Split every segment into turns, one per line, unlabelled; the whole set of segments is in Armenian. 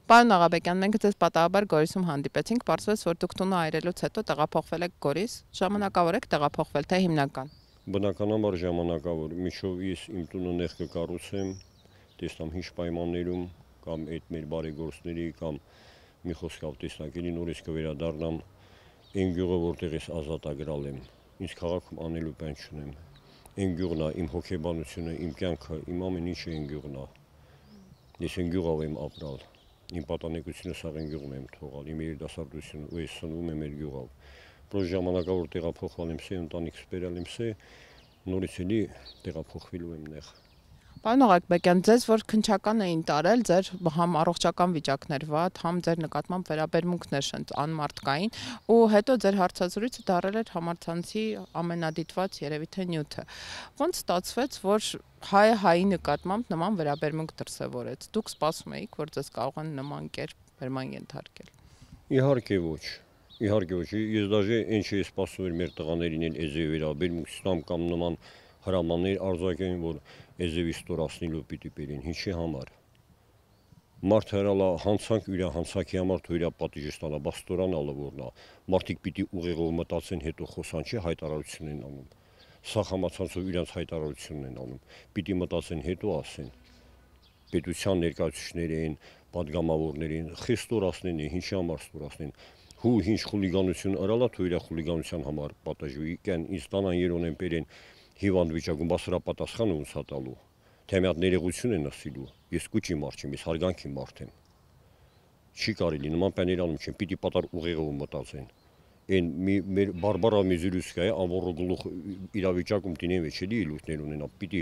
Պարոն Աղաբեկյան, մենք ձեզ պատահաբար Գորիսում հանդիպեցինք, պարզվեց, որ դուք տունը այրելուց հետո տեղափոխվել եք Գորիս, ժամանակավոր եք տեղափոխվել, թե հիմնական։
Բնականաբար ժամանակավոր, միջով ես իմ տունը նեղ կկառուցեմ, տեսնամ ինչ պայմաններում, կամ այդ մեր բարեգործների, կամ մի խոսքով տեսնակելի նորից կվերադառնամ այն գյուղը, որտեղ ես ազատ ագրալ եմ, ինձ քաղաքում անելու բան չունեմ, այն գյուղն է, իմ հոգեբանությունը, իմ կյանքը, իմ ամեն ինչը այն գյուղն է, ես այն գյուղով եմ ապրալ, իմ պատանեկությունը սաղ այն գյուղում եմ թողալ, իմ երիտասարդությունը ու ես սնվում եմ այդ գյուղով, պրոս ժամանակավոր տեղափոխվել եմ սե, ընտանիքս բերել եմ սե, նորից էլի տեղափոխվելու եմ նեղ։
Պարոն Աղաբեկյան, ձեզ որ քննչական էին տարել, ձեր համ առողջական վիճակներ վատ, համ ձեր նկատմամբ վերաբերմունքներ շնչ անմարդկային, ու հետո ձեր հարցազրույցը դարել էր համացանցի ամենադիտված երևի թե նյութը։ Ոնց ստացվեց, որ հայը հայի նկատմամբ նման վերաբերմունք դրսևորեց։ Դուք սպասում էիք, որ ձեզ կարող են նման կերպ վերման ենթարկել։
Իհարկե ոչ։ Իհարկե ոչ, ես դաժե ինչ էի սպասում էր մեր տղաներին էլ էզեի վերաբերմունք ստամ կամ նման հրամաններ արձակեն, որ էզեվի ստորացնելու պիտի բերեն, ինչի համար։ Մարդ հրալա հանցանք իրա հանցանքի համար թո իրա պատիժը ստանա, բա ստորանալը որն է։ Մարդիկ պիտի ուղեղով մտածեն, հետո խոսան, չէ, հայտարարություն են անում։ Սա համացանցով իրանց հայտարարությունն են անում։ Պիտի մտածեն, հետո ասեն։ Պետության ներկայացուցիչներին, պատգամավորներին, խստորացնեն, ինչի համար ստորացնեն։ Հու ինչ խուլիգանություն արալա թո իրա խուլիգանության համար պատժվի, կան ինձ տանան երոնեն բերեն հիվանդ վիճակում, բա սրա պատասխանը ոնց է տալու։ Թե մի հատ ներողություն են ասելու, ես կուճի մարդ չեմ, ես հարգանքի մարդ եմ։ Չի կարելի, նման բաներ անում չեմ, պիտի պատար ուղեղով մտածեն։ Այն մեր բարբարա մեզիրուսկա է, անվորը գլուխ իրավիճակում տինեն մեջ էլի ելույթներ ունենա, պիտի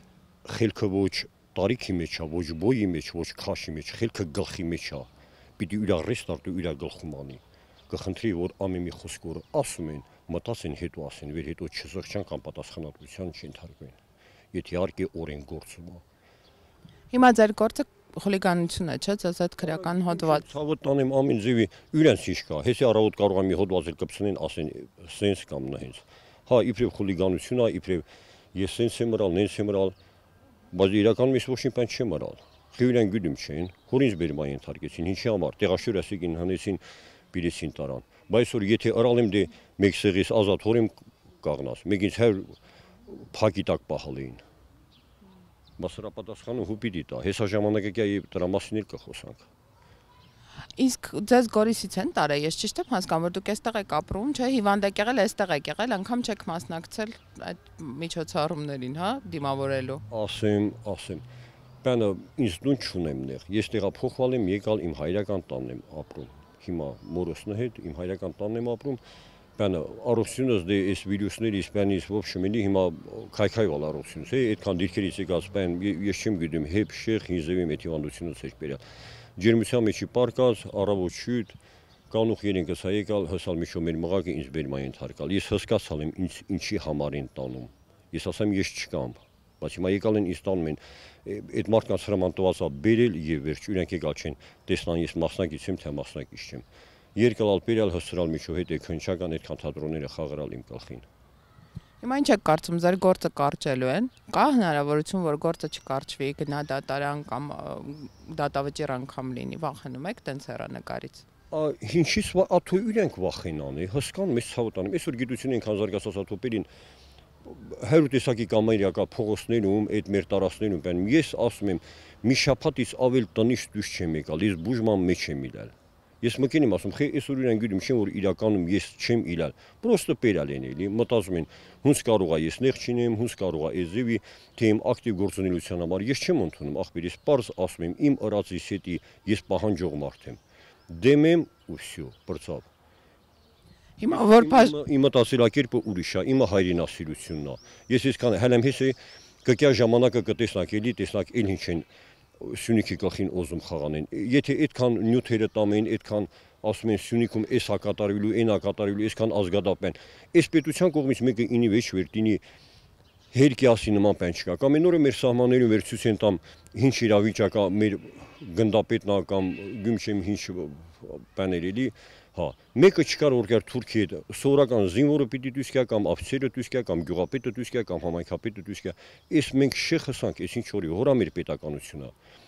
խելքը ոչ տարիքի մեջ է, ոչ բոյի մեջ, ոչ քաշի մեջ, խելքը գլխի մեջ է, պիտի իրա ռեստարտը իրա գլխում անի։ Կխնդրի, որ ամեն մի խոսք որ ասում են, մտածեն, հետո ասեն, վեր հետո չզղջան կամ պատասխանատվության չընթարկվեն։ Եթե իհարկե օրեն գործում է։
Հիմա ձեր գործը խուլիգանություն է, չէ՞, ձեզ այդ քրեական հոդված։
Ցավոտ տանեմ ամեն ձևի իրենց ինչ կա։ Հեսի առավոտ կարող եմ մի հոդված էլ կպցնեն, ասեն, սենց կամ նայից։ Հա, իբրև խուլիգանություն է, իբրև ես սենց եմ մռալ, նենց եմ մռալ, բայց իրականում ես ոչ մի բան չեմ մռալ։ Խիուրեն գյուդում չեն, հորինց բերման ենթարկեցին, ինչի համար, տեղաշյուր ասիկին հանեցին բիրեցին տարան, բայց որ եթե արալ եմ դե մեկ սեղից ազատ հորեմ կաղնաս, մեկից հեր փակի տակ պահալ էին, բայց սրա պատասխանը հու պիտի տա, հեսա ժամանակակյա դրա մասին էլ կխոսանք։
Իսկ ձեզ Գորիսից են տարել, ես ճիշտ եմ հասկանում, որ դուք այստեղ եք ապրում, չէ, հիվանդ եք եղել, այստեղ եք եղել, անգամ չեք մասնակցել այդ միջոցառումներին, հա, դիմավորելու։
Ասեմ, բանը ինձ դուն չունեմ նեղ, ես տեղափոխվել եմ, եկալ իմ հայրական տանն եմ ապրում, հիմա մորոսնը հետ իմ հայրական տանն եմ ապրում, բանը առողջությունս դե այս վիրուսներից բանից ով շմելի հիմա քայքայվալ առողջությունս, այդքան դիրքերից եկած բան ես չեմ գիտեմ, հեփ շեղ հինզևի մեծ հիվանդությունից էր բերել։ Ջերմության մեջի պարկած, առավոտ շուտ, կանուխ երենքս հա եկալ, հսալ միջով մեր մղակը ինձ բերման ենթարկալ։ Ես հսկացալ եմ ինչի համար են տանում։ Ես ասեմ ես չկամ, բայց հիմա եկալ են ինձ տանում են, այդ մարդկանց հրաման տված է բերել եւ վերջ, իրանք եկալ չեն տեսնան ես մասնակից եմ, թե մասնակից չեմ։ Երկալալ բերալ հսրալ միջով հետ է քնչական այդքան թատրոնները խաղարալ իմ գլխին։
Հիմա ինչ եք կարծում, ձեր գործը կարճելու են։ Կա հնարավորություն, որ գործը չկարճվի, գնա դատարան կամ դատավճիռ անգամ լինի, վախենում եք տենց հեռանկարից։
Ինչից աթո իրենք վախենան է, հսկան մեծ ցավոտանում։ Այսօր գիտություն ենք հանձարգասած աթոպերին հերու տեսակի կամերիակա փողոցներում, այդ մեր տարածքներում բան ես ասում եմ, մի շաբաթից ավել տնից դուրս չեմ եկալ, ես բուժման մեջ եմ իրալ։ Ես մկին եմ ասում, խե այսօր իրեն գիտում չեմ, որ իրականում ես չեմ իրալ, պրոստը պերալ են էլի, մտածում են, հունց կարող է ես նեղ չինեմ, հունց կարող է էզևի, թե իմ ակտիվ գործունեության համար ես չեմ ընդունում, ախպեր, ես պարզ ասում եմ, իմ ըրածիս հետի ես պահանջող մարդ եմ, դեմ եմ ու վсё, բրծավ։
Հիմա որ
իմ մտածելակերպը ուրիշ է, իմը հայրենասիրությունն է։ Ես այսքան հելեմ հեսի կկյա ժամանակը կտեսնակ էլի, տեսնակ էլ ինչ են Սյունիքի գլխին օզում խաղանեն։ Եթե այդքան նյութերը տամեն, այդքան ասում են Սյունիքում էս հա կատարվելու, այն հա կատարվելու, այսքան ազգադապ են։ Այս պետության կողմից մեկը ինի վեճ վերտինի հերկի ասի նման բան չկա։ Կամ այն օրը մեր սահմաններում վերցուց են տամ ինչ իրավիճակա մեր գնդապետնա կամ գումչեմ ինչ բաներ էլի, հա, մեկը չկար որ գար Թուրքիա հետ, սովորական զինվորը պիտի դուսկա կամ աֆցերը դուսկա կամ գյուղապետը դուսկա կամ համայնքապետը դուսկա։ Այս մենք շեխ հսանք, այս ինչ օրի հորա մեր պետականությունն է։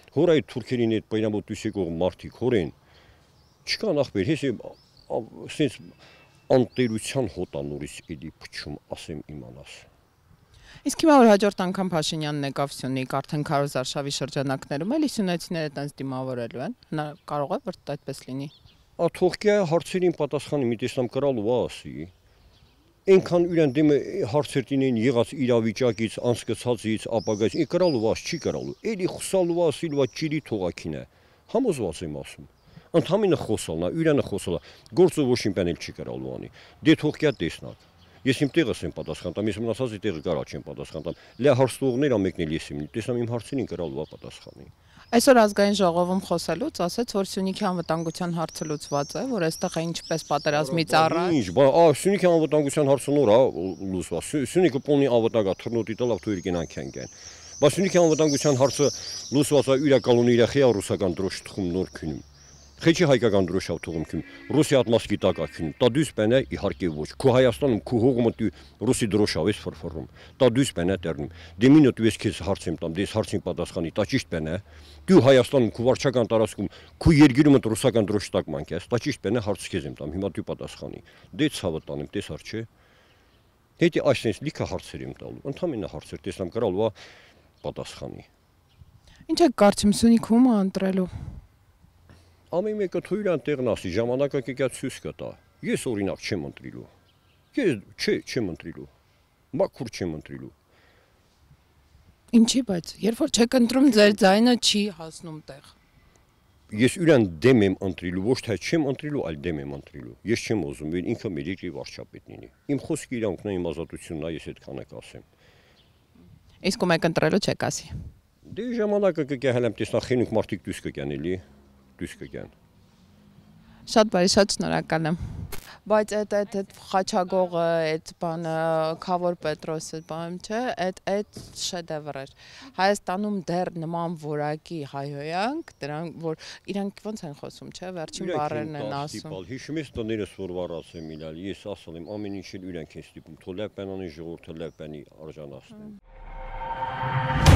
Հոր այդ թուրքերին այդ պայնամոտ ուսեկող մարդիկ հորեն չկան ախպեր, հեսի սենց անտերության հոտանորից էլի փչում ասեմ իմանաս։
Իսկ հիմա որ հաջորդ անգամ Փաշինյանն եկավ Սյունիք, արդեն քարոզարշավի շրջանակներում էլի սյունեցիները տենց դիմավորելու են, կարող է որ այդպես լինի։
Թողկյա հարցերին պատասխանի մի տեսամ կրալու ասի։ Այնքան իրեն դեմ հարցեր տինեն եղած իրավիճակից, անցկացածից, ապագայից, կրալու աս չի կրալու։ Էլի խոսալու ասիլվա ճիրի թողակին է։ Համոզված եմ ասում։ Ընդհանրապես խոսալն է, իրանը խոսալը, գործը ոչ ինքն էլ չի կրալու անի։ Դե թողկյա տեսնակ։ Ես իմ տեղս եմ պատասխան տամ, ես մնացածի տեղը կարա չեմ պատասխան տամ։ Լա հարցնողներ ամենքն էլ ես եմ, տեսամ իմ հարցերին կրալու պատասխանի։
Այսօր ազգային ժողովում խոսելուց ասաց, որ Սյունիքի անվտանգության հարցը լուծված է, որ այստեղ է ինչպես պատերազմից առաջ։
Ինչ, Սյունիքի անվտանգության հարցը նոր է լուծված։ Սյունիքը պոնի ավտագա թռնոտի տալավ թույր կենանքան կան։ Բայց Սյունիքի անվտանգության հարցը լուծված է իրակալուն իրախի ռուսական դրոշ թխում նոր քնում։ Խեչի հայկական դրոշով թողում քնում, ռուսի ատմասկի տակ ակնում, տա դուզ պենե իհարկե ոչ, քո Հայաստանում քո հողումը դու ռուսի դրոշով ես ֆռֆռում, տա դուզ պենե տերնում, դե մինը դու ես քեզ հարց եմ տամ, դες հարցին պատասխանի, տա ճիշտ պենե, դու Հայաստանում քո վարչական տարածքում քո երկիրում ռուսական դրոշ տակ մանք ես, տա ճիշտ պենե հարց քեզ եմ տամ, հիմա դու պատասխանի, դե ցավը տանեմ, տեսար չէ։ Հետի այսպես լիքը հարցեր եմ տալու, ընդհանրապես հարցեր տեսամ կրալու պատասխանի։
Ինչ է կարծում Սյունիքում ընտրելու։
Ամեն մեկը թույրան տեղն ասի, ժամանակը կեկացյուս կտա։ Ես օրինակ չեմ ընտրիլու։ Ես չեմ ընտրիլու։ Մաքուր չեմ ընտրիլու։
Ինչի՞ բայց, երբ որ չեք ընտրում, ձեր ձայնը չի հասնում տեղ։
Ես իրան դեմ եմ ընտրիլու, ոչ թե չեմ ընտրիլու, այլ դեմ եմ ընտրիլու։ Ես չեմ ուզում, որ ինքը մեր երկրի վարչապետն լինի։ Իմ խոսքի իրանքն է, իմ ազատությունն է, ես այդքան եք ասեմ։
Իսկ ում եք ընտրելու չեք ասի։
Դե ժամանակը կգահելեմ տեսնա խինուկ մարդիկ դուս կգան էլի, դուս կգան։
Շատ բարի, շատ շնորհակալ եմ։ Բայց այդ խաչագողը, այդ բանը, Քավոր Պետրոսը, բան չէ, այդ շեդևր էր։ Հայաստանում դեռ նման որակի հայհոյանք, դրանք որ իրանք ոնց են խոսում, չէ, վերջին բառերն են ասում։
Հիշում ես տներս որ վառած եմ իլալ, ես ասել եմ ամեն ինչ իրենք են ստիպում, թո լավ բանանի ժողովուրդը լավ բանի արժանացնեն։